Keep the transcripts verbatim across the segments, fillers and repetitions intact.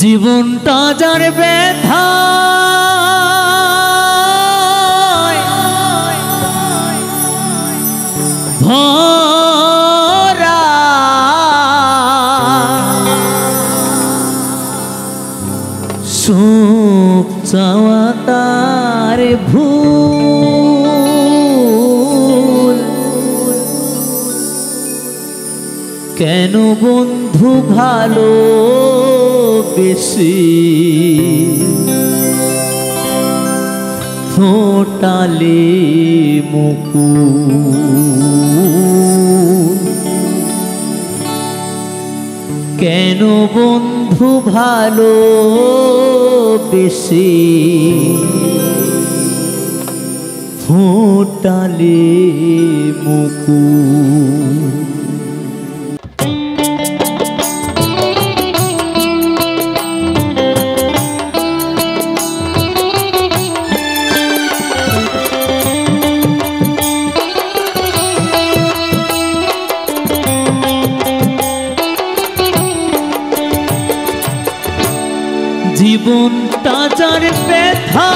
জীবনটা যার ব্যথা ভরা সুখ চাওয়া তার ভুল। কেন বন্ধু ভালো বেশি ফোটালে মুকুল। কেন বন্ধু ভালো বেশি ফোটালে মুকুল। জীবনটা যার ব্যথা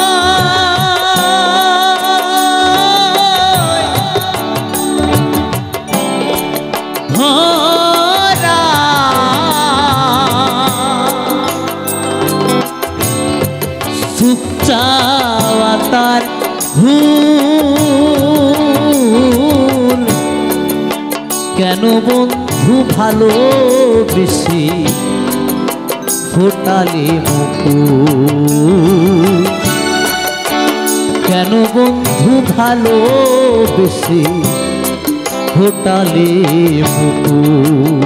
ভরা সুখ চাওয়া তার ভুল। কেন বন্ধু ভালো বেশি ফোটালে মুকুল। কেন বন্ধু ভালো বেশি ফোটালে মুকুল।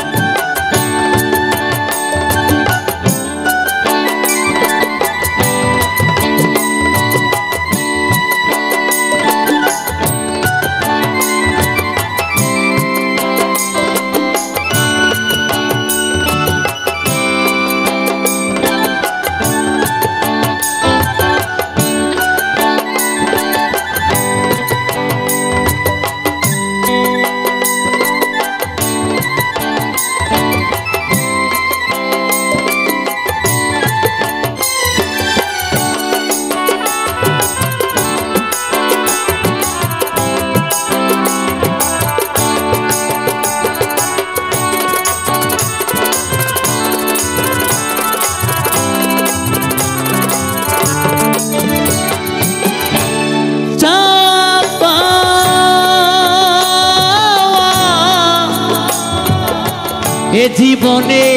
এ জীবনে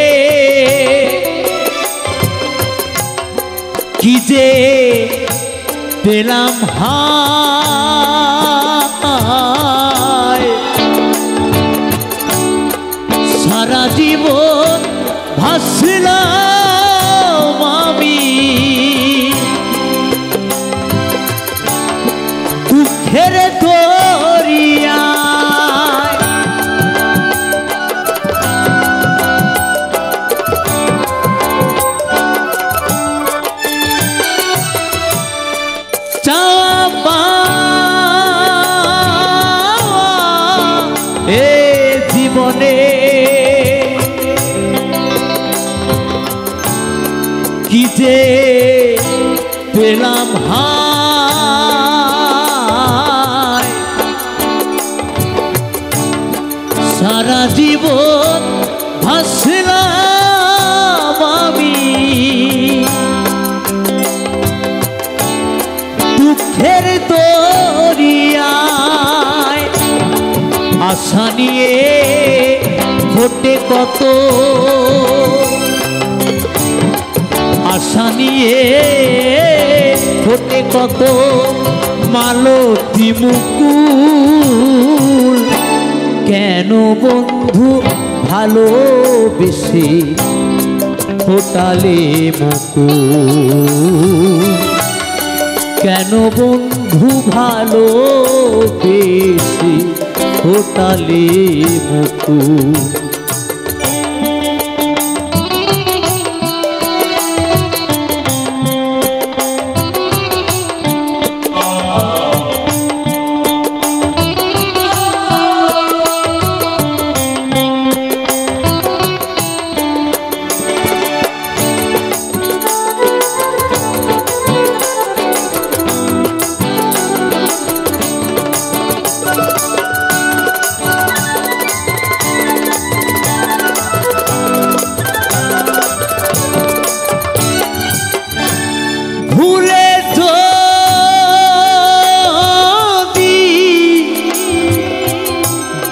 কি যে পেলাম হায়, সারা জীবন ভাসলাম আমি দুঃখের দরিয়া। এ জীবনে কি যে পেলাম হায়, সারা জীবন ভাসলাম আমি দুঃখের দরিয়ায়। আশা নিয়ে ফোটে কত, আশা নিয়ে ফোটে কত মালতী মুকুল। কেন বন্ধু ভালোবেসে ফোটালে মুকুল। কেন বন্ধু ভালোবেসে ফোটালে মুকুল।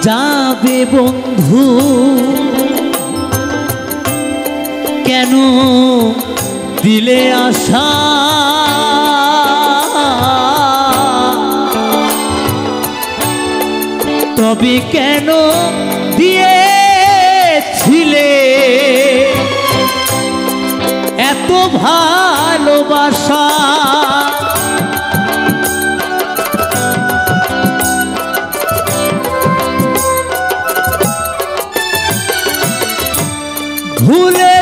যাবে বন্ধু কেন দিলে আশা তবে কেন দিয়েছিলে এত ভালোবাসা ভুলে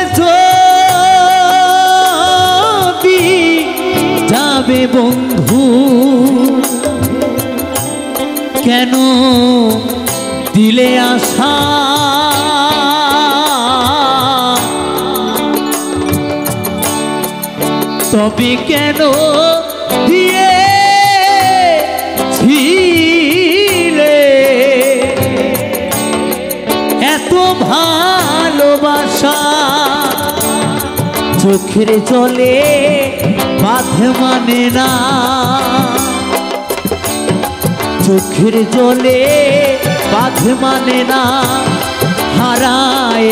যদি যাবে বন্ধু কেন দিলে আশা তবে কেন দিয়েছিলে এত ভালোবাসা চোখের জলে বাঁধ মানে না চোখের জলে বাঁধ মানে না হারায়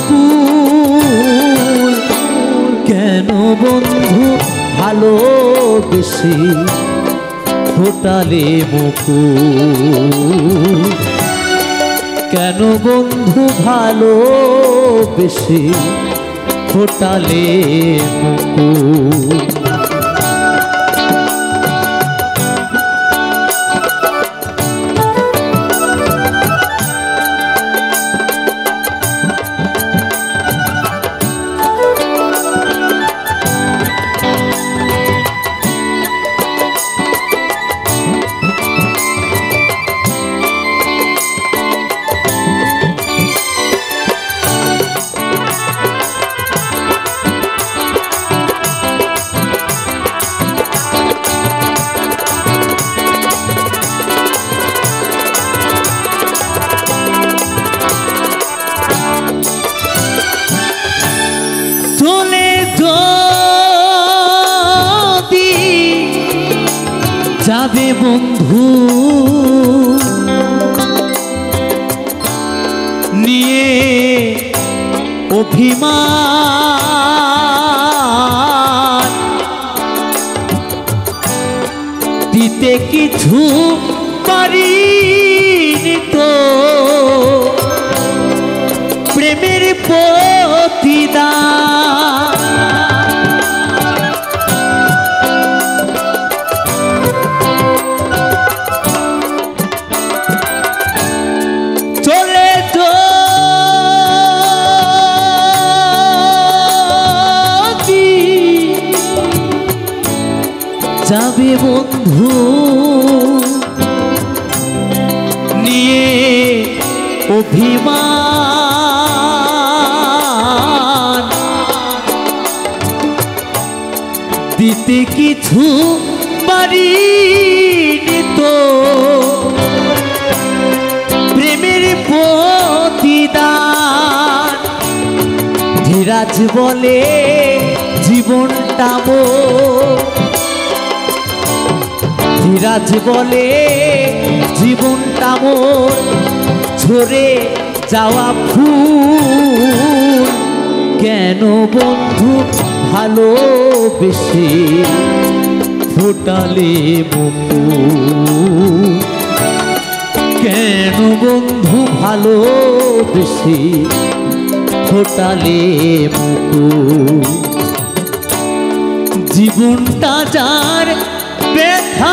দুপুর কেন বন্ধু ভালোবেসে ফোটালে মুকুল কেন বন্ধু ভালোবেসে ফোটালে মুকুল যাবে বন্ধু নিয়ে অভিমান দিতে কিছু পারিনি তো প্রেমের প্রতিদান যাবে বন্ধু নিয়ে অভিমান দিতে কিছু পারিনি তো প্রেমের প্রতিদান ধীরাজ বলে জীবনটা মোর ধীরাজ বলে জীবনটা মোর ঝরে যাওয়া ফুল কেন বন্ধু ভালোবেসে ফোটালে মুকুল কেন বন্ধু ভালোবেসে ফোটালে মুকুল জীবনটা যার ব্যথা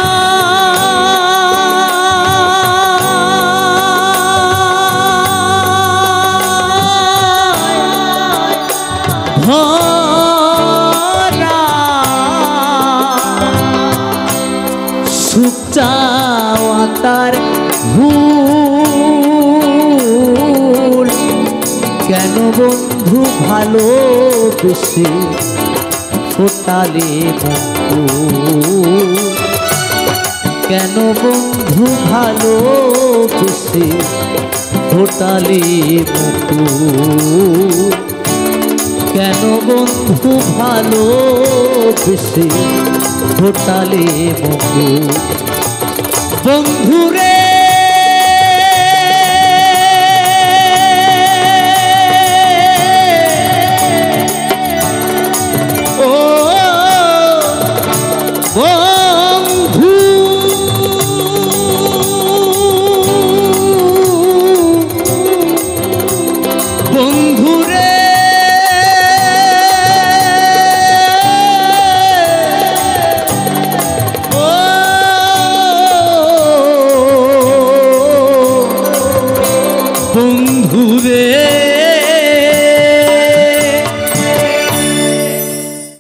ভরা সুখ চাওয়া তার ভুল কেন বন্ধু ভালোবেসে ফোটালে মুকুল কেন বন্ধু ভালোবেসে ফোটালে মুকুল কেন বন্ধু ভালোবেসে ফোটালে মুকুল বন্ধুরে বন্ধু রে